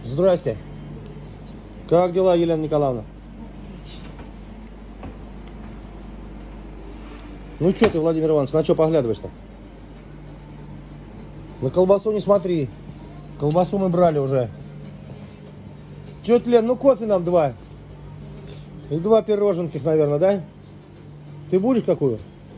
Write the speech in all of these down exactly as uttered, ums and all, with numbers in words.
Здрасте. Как дела, Елена Николаевна? Ну что ты, Владимир Иванович, на что поглядываешь-то? На колбасу не смотри. Колбасу мы брали уже. Тетя Лен, ну кофе нам два. И два пироженких, наверное, да? Ты будешь какую?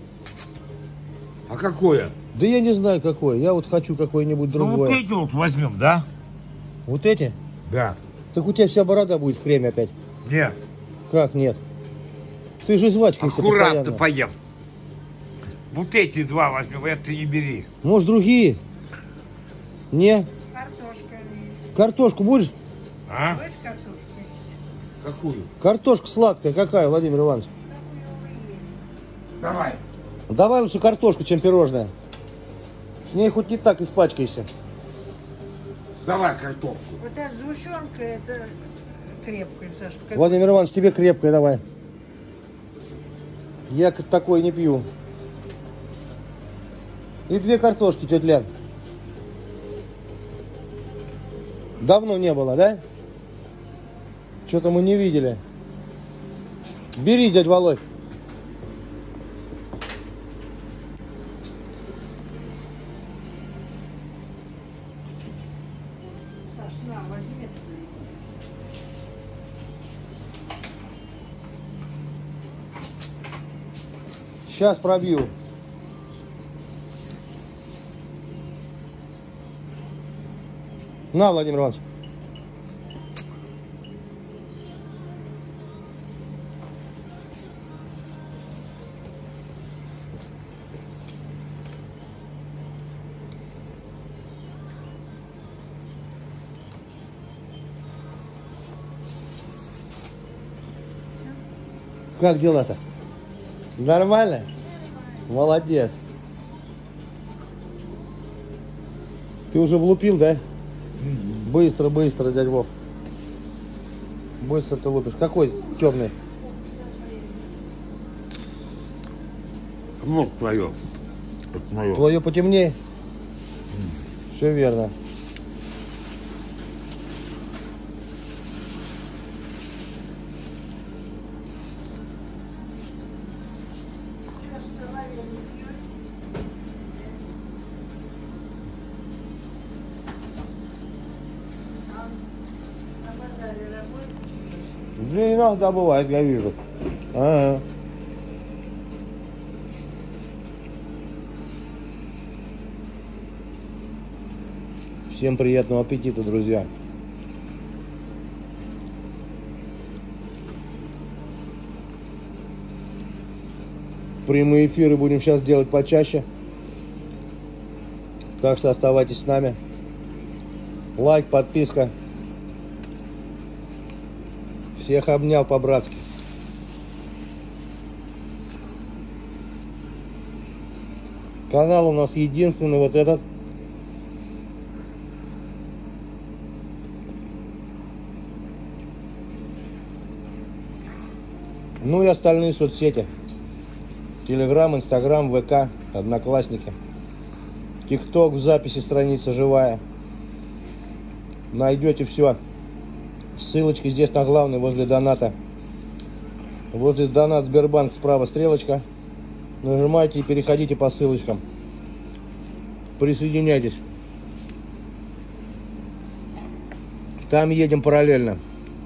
А какое? Да я не знаю какое. Я вот хочу какое-нибудь другое. Ну вот эти вот возьмем, да? Вот эти? Да. Так у тебя вся борода будет в креме опять. Нет. Как нет? Ты же жвачкаешься Аккуратно постоянно. поем. Вот эти два возьмем, это не бери. Может, другие? Не? Картошка есть. Картошку будешь? А? Будешь картошку? Какую? Картошка сладкая какая, Владимир Иванович? Давай. Давай лучше картошку, чем пирожное. С ней хоть не так испачкайся. Давай картошку. Вот эта сгущенка, это крепкая, Сашка. Как... Владимир Иванович, тебе крепкая давай. Я такой не пью. И две картошки, тетя Лян. Давно не было, да? Что-то мы не видели. Бери, дядь Володь. Саш, на, возьми это. Сейчас пробью. На, Владимир Иванович. Как дела-то? Нормально? Молодец. Ты уже влупил, да? Быстро, быстро, дядь Вов. Быстро ты лупишь. Какой темный? Ну, твое. Это мое. Твое потемнее? Все верно. Да иногда бывает, я вижу. А-а. Всем приятного аппетита, друзья. Прямые эфиры будем сейчас делать почаще. Так что оставайтесь с нами. Лайк, подписка. Всех обнял по-братски. Канал у нас единственный вот этот. Ну и остальные соцсети. Телеграм, Инстаграм, ВК, Одноклассники. ТикТок в записи, страница живая. Найдете все. Ссылочки здесь на главной, возле доната. Возле донат Сбербанк справа стрелочка. Нажимайте и переходите по ссылочкам. Присоединяйтесь. Там едем параллельно.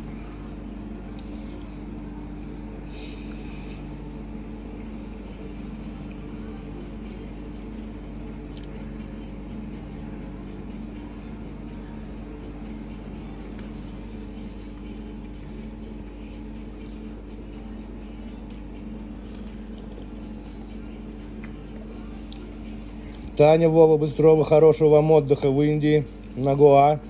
Таня, Вова, быстрого, хорошего вам отдыха в Индии, на Гоа.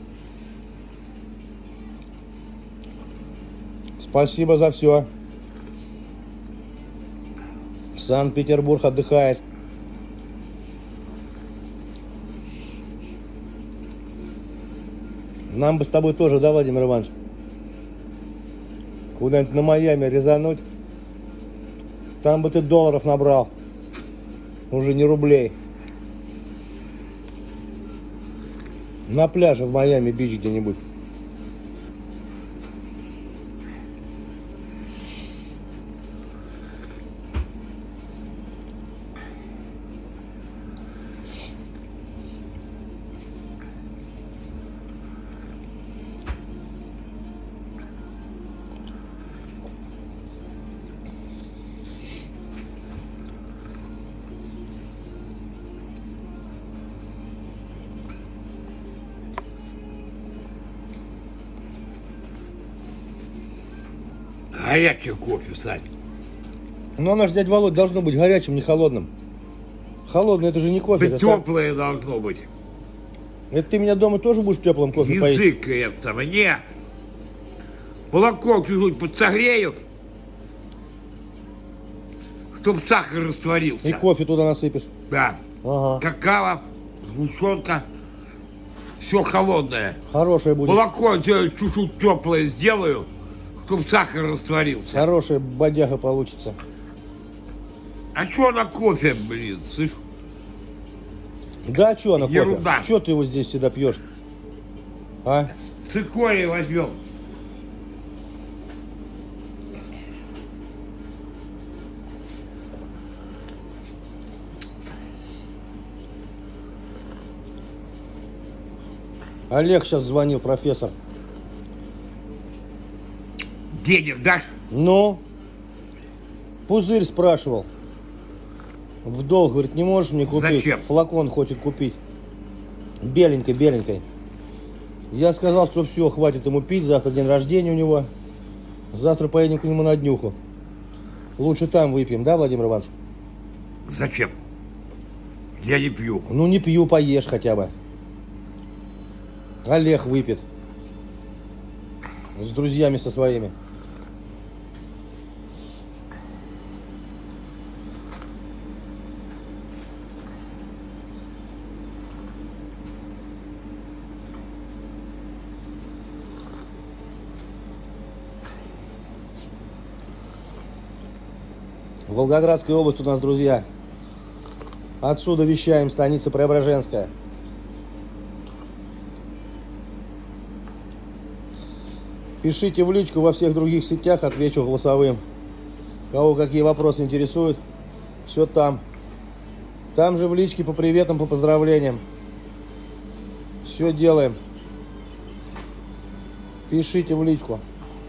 Спасибо за все. Санкт-Петербург отдыхает. Нам бы с тобой тоже, да, Владимир Иванович? Куда-нибудь на Майами резануть. Там бы ты долларов набрал. Уже не рублей. На пляже в Майами-Бич где-нибудь. Горячий кофе, Сань. Но оно же, дядь Володь, должно быть горячим, не холодным. Холодный это же не кофе. Да это так. теплое должно быть. Это ты меня дома тоже будешь теплым кофе поить? Язык этого, нет. Молоко чуть-чуть подсогрею, чтоб сахар растворился. И кофе туда насыпешь. Да. Ага. Какао, сгущенка, все холодное. Хорошее будет. Молоко я чуть-чуть теплое сделаю, чтоб сахар растворился. Хорошая бодяга получится. А что на кофе, блин, слышь? Да, что на кофе? Ерунда. Что ты его здесь всегда пьешь? А? Цикорий возьмем. Олег сейчас звонил, профессор. Денег дашь? Ну? Пузырь спрашивал. В долг, говорит, не можешь мне купить? Зачем? Флакон хочет купить. Беленькой, беленькой. Я сказал, что все, хватит ему пить. Завтра день рождения у него. Завтра поедем к нему на днюху. Лучше там выпьем, да, Владимир Иванович? Зачем? Я не пью. Ну, не пью, поешь хотя бы. Олег выпьет. С друзьями со своими. Волгоградская область у нас, друзья. Отсюда вещаем, станица Преображенская. Пишите в личку во всех других сетях, отвечу голосовым. Кого какие вопросы интересуют, все там. Там же в личке по приветам, по поздравлениям. Все делаем. Пишите в личку.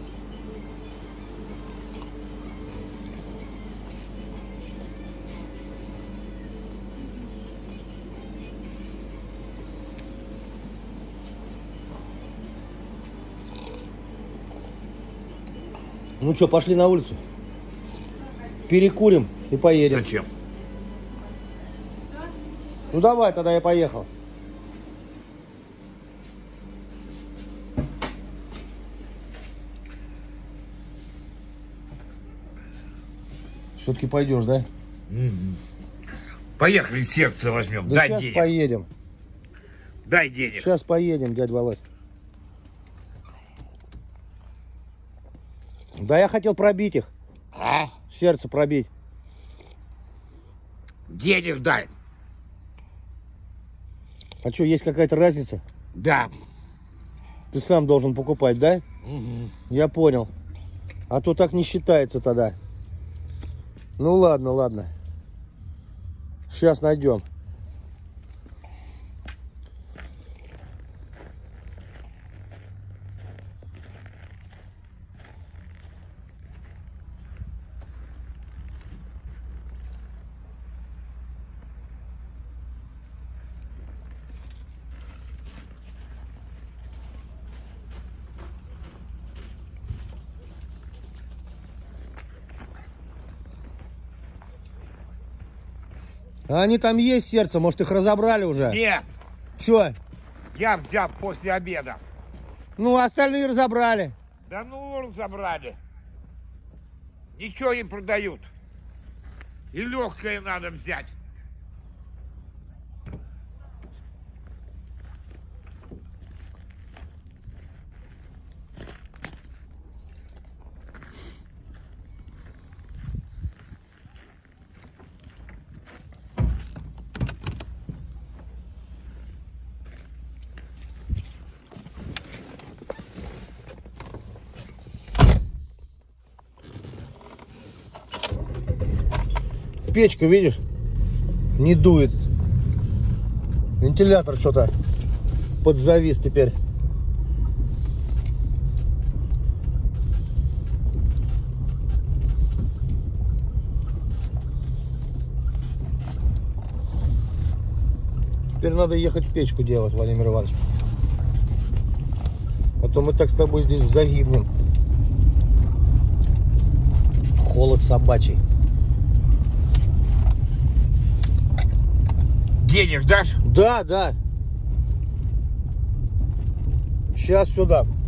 Ну что, пошли на улицу? Перекурим и поедем. Зачем? Ну давай, тогда я поехал. Все-таки пойдешь, да? Поехали, сердце возьмем. Да Дай сейчас денег. поедем. Дай денег. Сейчас поедем, дядь Володь. Да я хотел пробить их. А? Сердце пробить. Денег дай. А что, есть какая-то разница? Да. Ты сам должен покупать, да? Угу. Я понял. А то так не считается тогда. Ну ладно, ладно. Сейчас найдем. А они там есть, сердце? Может, их разобрали уже? Нет, Че? я взял после обеда. Ну, остальные разобрали. Да ну, разобрали. Ничего не продают. И легкое надо взять. Печка, видишь? Не дует. Вентилятор что-то подзавис теперь. Теперь надо ехать в печку делать, Владимир Иванович. А то мы так с тобой здесь загибнем. Холод собачий. Денег дашь? Да, да. Сейчас сюда.